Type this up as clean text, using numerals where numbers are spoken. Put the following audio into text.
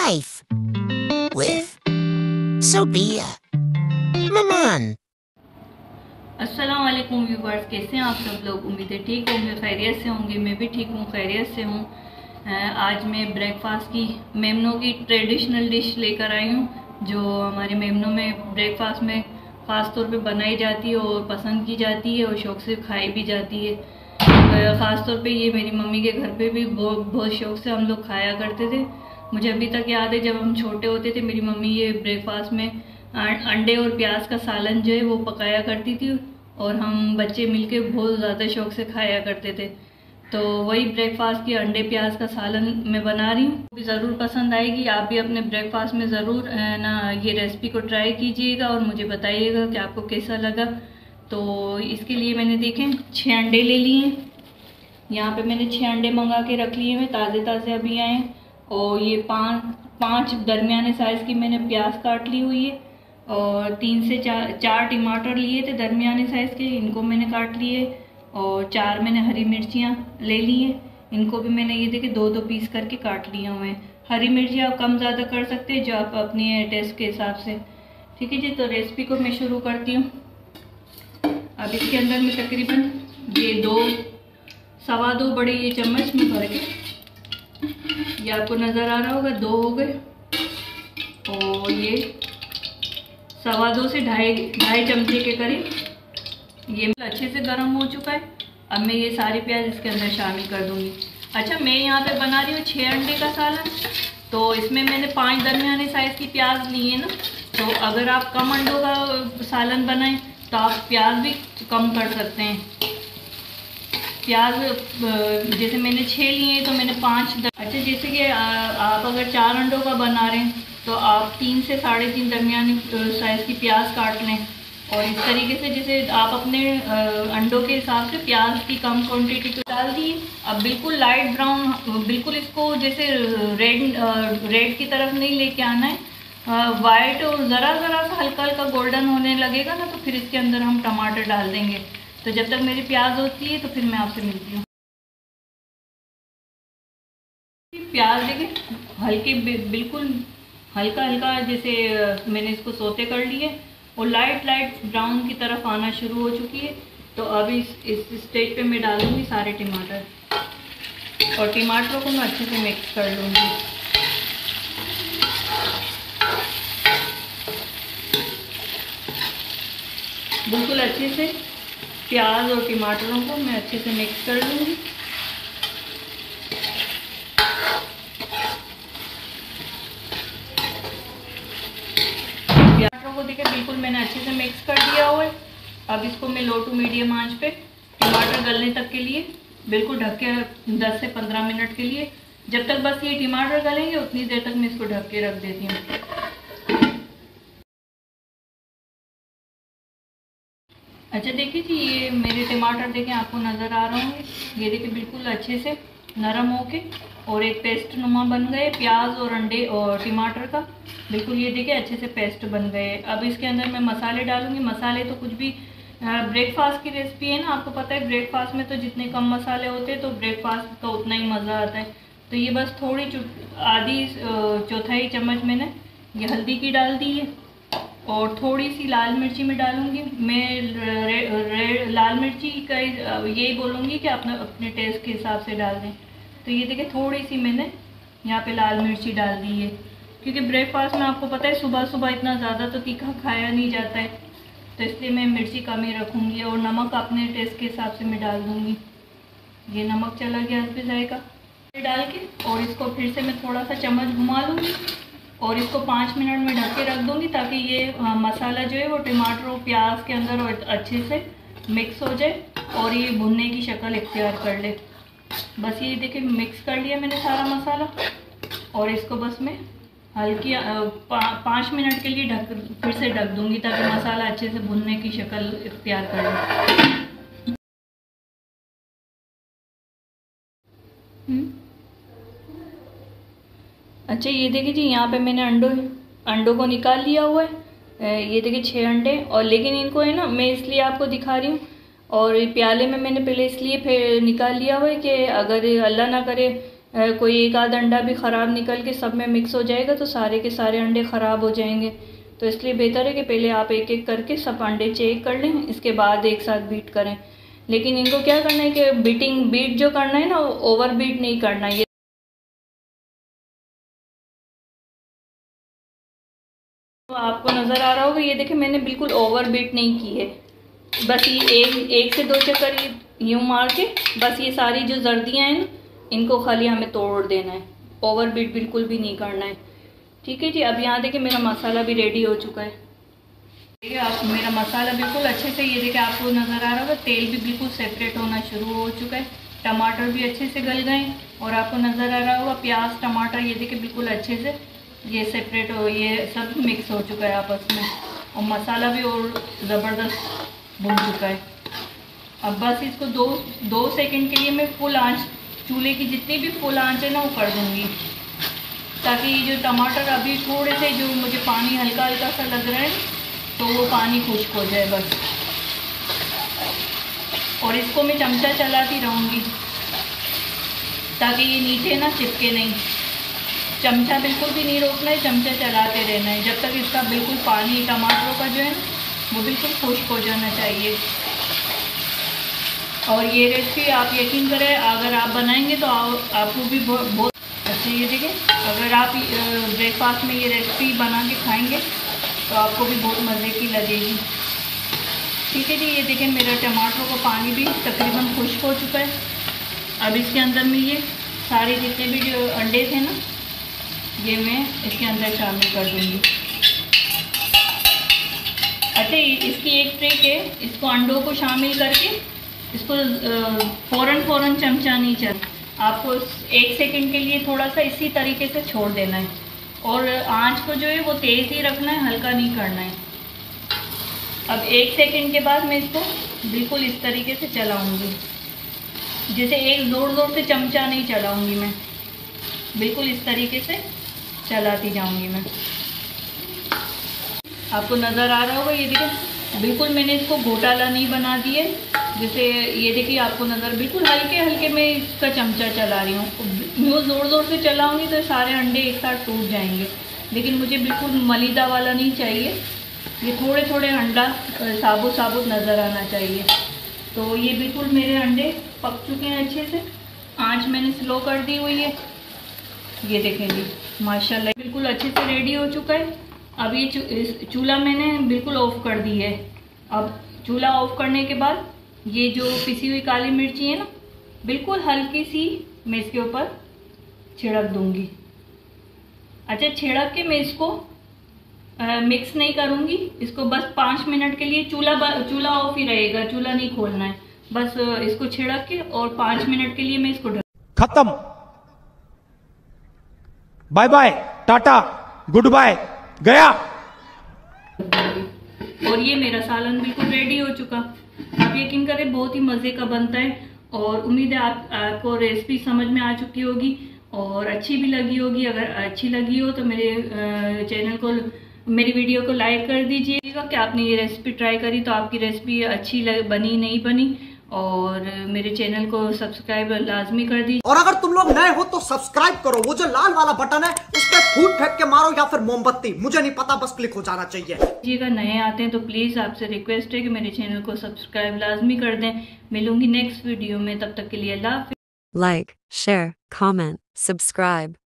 life with Sophia Maman। अस्सलाम वालेकुम viewers, कैसे हैं आप सब लोग। उम्मीद है ठीक होंगे, खैरियत से होंगे। मैं भी ठीक हूँ, खैरियत से हूँ। आज मैं ब्रेकफास्ट की मेमनों की ट्रेडिशनल डिश लेकर आई हूँ, जो हमारे मेमनों में ब्रेकफास्ट में ख़ास तौर पे बनाई जाती है और पसंद की जाती है और शौक़ से खाई भी जाती है। ख़ास तौर पे ये मेरी मम्मी के घर पे भी बहुत शौक़ से हम लोग खाया करते थे। मुझे अभी तक याद है, जब हम छोटे होते थे मेरी मम्मी ये ब्रेकफास्ट में अंडे और प्याज का सालन जो है वो पकाया करती थी और हम बच्चे मिलके बहुत ज़्यादा शौक़ से खाया करते थे। तो वही ब्रेकफास्ट की अंडे प्याज का सालन मैं बना रही हूँ, भी ज़रूर पसंद आएगी। आप भी अपने ब्रेकफास्ट में ज़रूर ना ये रेसिपी को ट्राई कीजिएगा और मुझे बताइएगा कि आपको कैसा लगा। तो इसके लिए मैंने देखें 6 अंडे ले लिए हैं। यहाँ पे मैंने 6 अंडे मंगा के रख लिए हैं, ताज़े ताज़े अभी आए। और ये पाँच दरमियाने साइज़ की मैंने प्याज काट ली हुई है और 3 से 4 टमाटर लिए थे दरमियाने साइज़ के, इनको मैंने काट लिए। और 4 मैंने हरी मिर्चियाँ ले ली हैं, इनको भी मैंने ये देखिए 2-2 पीस करके काट लिए हुए हैं। हरी मिर्ची आप कम ज़्यादा कर सकते हैं, जो आप अपने टेस्ट के हिसाब से। ठीक है जी, तो रेसिपी को मैं शुरू करती हूँ। अब इसके अंदर मैं तकरीबन ये 2-2.25 बड़े ये चम्मच में भर के, ये आपको नज़र आ रहा होगा 2 हो गए। और ये 2.25 से 2.5 चमचे के करीब ये अच्छे से गर्म हो चुका है। अब मैं ये सारे प्याज इसके अंदर शामिल कर दूंगी। अच्छा, मैं यहाँ पे बना रही हूँ 6 अंडे का सालन, तो इसमें मैंने 5 दरमियाने साइज़ की प्याज ली है ना। तो अगर आप कम अंडों का सालन बनाएं तो आप प्याज भी कम कर सकते हैं। प्याज जैसे मैंने 6 लिए हैं तो मैंने 5। अच्छा, जैसे कि आप अगर 4 अंडों का बना रहे हैं तो आप 3 से 3.5 दरमियानी साइज़ की प्याज काट लें। और इस तरीके से जैसे आप अपने अंडों के हिसाब से प्याज की कम क्वांटिटी को डाल दी। अब बिल्कुल लाइट ब्राउन, बिल्कुल इसको जैसे रेड की तरफ नहीं लेके आना है, वाइट और ज़रा सा हल्का हल्का गोल्डन होने लगेगा ना, तो फिर इसके अंदर हम टमाटर डाल देंगे। तो जब तक मेरी प्याज होती है तो फिर मैं आपसे मिलती हूँ। प्याज देखिए हल्के, बिल्कुल हल्का हल्का जैसे मैंने इसको सोते कर लिए और लाइट ब्राउन की तरफ आना शुरू हो चुकी है। तो अब इस स्टेज पे मैं डालूंगी सारे टमाटर और टमाटरों को मैं अच्छे से मिक्स कर लूँगी। बिल्कुल अच्छे से प्याज और टमाटरों को मैं अच्छे से मिक्स कर लूँगी। टमाटरों को देखिए बिल्कुल मैंने अच्छे से मिक्स कर दिया हुआ है। अब इसको मैं लो टू मीडियम आंच पे टमाटर गलने तक के लिए बिल्कुल ढक के 10 से 15 मिनट के लिए, जब तक बस ये टमाटर गलेंगे उतनी देर तक मैं इसको ढक के रख देती हूँ। अच्छा देखिए जी, ये मेरे टमाटर देखें आपको नज़र आ रहे होंगे, ये देखिए बिल्कुल अच्छे से नरम होके और एक पेस्ट नुमा बन गए प्याज और अंडे और टमाटर का। बिल्कुल ये देखिए अच्छे से पेस्ट बन गए। अब इसके अंदर मैं मसाले डालूंगी। मसाले तो कुछ भी, ब्रेकफास्ट की रेसिपी है ना, आपको पता है ब्रेकफास्ट में तो जितने कम मसाले होते हैं तो ब्रेकफास्ट का उतना ही मज़ा आता है। तो ये बस थोड़ी आधी 1/4 चम्मच मैंने ये हल्दी की डाल दी है और थोड़ी सी लाल मिर्ची में डालूंगी। मैं लाल मिर्ची का यही बोलूँगी कि आप अपने टेस्ट के हिसाब से डाल दें। तो ये देखिए थोड़ी सी मैंने यहाँ पे लाल मिर्ची डाल दी है, क्योंकि ब्रेकफास्ट में आपको पता है सुबह सुबह इतना ज़्यादा तो तीखा खाया नहीं जाता है, तो इसलिए मैं मिर्ची कम ही रखूँगी। और नमक अपने टेस्ट के हिसाब से मैं डाल दूँगी। ये नमक चला गया इस पर जाएगा डाल के, और इसको फिर से मैं थोड़ा सा चम्मच घुमा लूँगी और इसको 5 मिनट में ढक के रख दूँगी, ताकि ये मसाला जो है वो टमाटर और प्याज के अंदर अच्छे से मिक्स हो जाए और ये भुनने की शक्ल इख्तियार कर ले। बस ये देखिए मिक्स कर लिया मैंने सारा मसाला और इसको बस मैं हल्की 5 मिनट के लिए फिर से ढक दूँगी, ताकि मसाला अच्छे से भुनने की शक्ल इख्तियार कर ले। अच्छा, ये देखिए जी यहाँ पे मैंने अंडों को निकाल लिया हुआ है। ये देखिए 6 अंडे, और लेकिन इनको है ना मैं इसलिए आपको दिखा रही हूँ और प्याले में मैंने पहले इसलिए फिर निकाल लिया हुआ है कि अगर अल्लाह ना करे कोई एक आध अंडा भी ख़राब निकल के सब में मिक्स हो जाएगा तो सारे के सारे अंडे ख़राब हो जाएंगे। तो इसलिए बेहतर है कि पहले आप एक एक करके सब अंडे चेक कर लें, इसके बाद एक साथ बीट करें। लेकिन इनको क्या करना है कि बीट जो करना है ना, ओवर बीट नहीं करना है। तो आपको नज़र आ रहा होगा, ये देखिए मैंने बिल्कुल ओवर बीट नहीं की है। बस ये एक से दो चक्कर यूँ मार के बस ये सारी जो जर्दियाँ हैं ना, इनको खाली हमें तोड़ देना है, ओवर बीट बिल्कुल भी नहीं करना है। ठीक है जी। अब यहाँ देखिए मेरा मसाला भी रेडी हो चुका है। देखिए आप, मेरा मसाला बिल्कुल अच्छे से, ये देखिए आपको नज़र आ रहा होगा तेल भी बिल्कुल सेपरेट होना शुरू हो चुका है, टमाटर भी अच्छे से गल गए और आपको नज़र आ रहा होगा प्याज टमाटर ये देखिए बिल्कुल अच्छे से ये सेपरेट हो, ये सब मिक्स हो चुका है आपस में, और मसाला भी और ज़बरदस्त भून चुका है। अब बस इसको दो सेकंड के लिए मैं फुल आंच, चूल्हे की जितनी भी फुल आंच है ना वो कर दूँगी, ताकि ये जो टमाटर अभी थोड़े से जो मुझे पानी हल्का हल्का सा लग रहा है तो वो पानी खुश्क हो जाए बस। और इसको मैं चमचा चलाती रहूँगी ताकि ये नीचे ना चिपके नहीं। चमचा बिल्कुल भी नहीं रोकना है, चमचा चलाते रहना है जब तक इसका बिल्कुल पानी टमाटरों का जो है वो बिल्कुल खुश्क हो जाना चाहिए। और ये रेसिपी आप यकीन करें अगर आप बनाएंगे तो आपको भी बहुत अच्छा। ये देखिए अगर आप ब्रेकफास्ट में ये रेसिपी बना के खाएंगे तो आपको भी बहुत मज़े की लगेगी। ठीक है जी। ये देखिए मेरा टमाटरों का पानी भी तकरीबन खुश्क हो चुका है। अब इसके अंदर में ये सारे जितने भी जो अंडे थे ना ये मैं इसके अंदर शामिल कर दूँगी। अच्छा इसकी एक ट्रिक है, इसको अंडों को शामिल करके इसको फ़ौरन चमचा नहीं चल, आपको 1 सेकंड के लिए थोड़ा सा इसी तरीके से छोड़ देना है और आंच को जो है वो तेज़ ही रखना है, हल्का नहीं करना है। अब 1 सेकंड के बाद मैं इसको बिल्कुल इस तरीके से चलाऊंगी, जैसे एक ज़ोर से चमचा नहीं चलाऊंगी मैं, बिल्कुल इस तरीके से चलाती जाऊंगी मैं। आपको नज़र आ रहा होगा, ये देखिए बिल्कुल मैंने इसको घोटाला नहीं बना दिए, जैसे ये देखिए आपको नज़र बिल्कुल हल्के हल्के मैं इसका चमचा चला रही हूँ। यूँ ज़ोर से चलाऊँगी तो सारे अंडे एक साथ टूट जाएंगे, लेकिन मुझे बिल्कुल मलीदा वाला नहीं चाहिए, ये थोड़े अंडा साबुत नज़र आना चाहिए। तो ये बिल्कुल मेरे अंडे पक चुके हैं अच्छे से, आँच मैंने स्लो कर दी हुई है। ये देखें जी माशाल्लाह बिल्कुल अच्छे से रेडी हो चुका है। अब ये चूल्हा मैंने बिल्कुल ऑफ़ कर दी है। अब चूल्हा ऑफ़ करने के बाद ये जो पिसी हुई काली मिर्ची है ना, बिल्कुल हल्की सी मैं इसके ऊपर छिड़क दूंगी। अच्छा छिड़क के मैं इसको मिक्स नहीं करूंगी, इसको बस 5 मिनट के लिए चूल्हा ऑफ ही रहेगा, चूल्हा नहीं खोलना है। बस इसको छिड़क के और 5 मिनट के लिए मैं इसको खत्म, बाय बाय टाटा गुड बाय गया। और ये मेरा सालन बिल्कुल रेडी हो चुका। आप यकीन करें बहुत ही मज़े का बनता है और उम्मीद है आपको रेसिपी समझ में आ चुकी होगी और अच्छी भी लगी होगी। अगर अच्छी लगी हो तो मेरे चैनल को, मेरी वीडियो को लाइक कर दीजिएगा कि आपने ये रेसिपी ट्राई करी तो आपकी रेसिपी अच्छी बनी नहीं बनी, और मेरे चैनल को सब्सक्राइब लाजमी कर दीजिए। और अगर तुम लोग नए हो तो सब्सक्राइब करो, वो जो लाल वाला बटन है उस पर फूट फेंक के मारो या फिर मोमबत्ती, मुझे नहीं पता, बस क्लिक हो जाना चाहिए। जी अगर नए आते हैं तो प्लीज़ आपसे रिक्वेस्ट है कि मेरे चैनल को सब्सक्राइब लाजमी कर दें। मिलूंगी नेक्स्ट वीडियो में, तब तक के लिए अल्लाह हाफिज़। Like, share, comment, subscribe.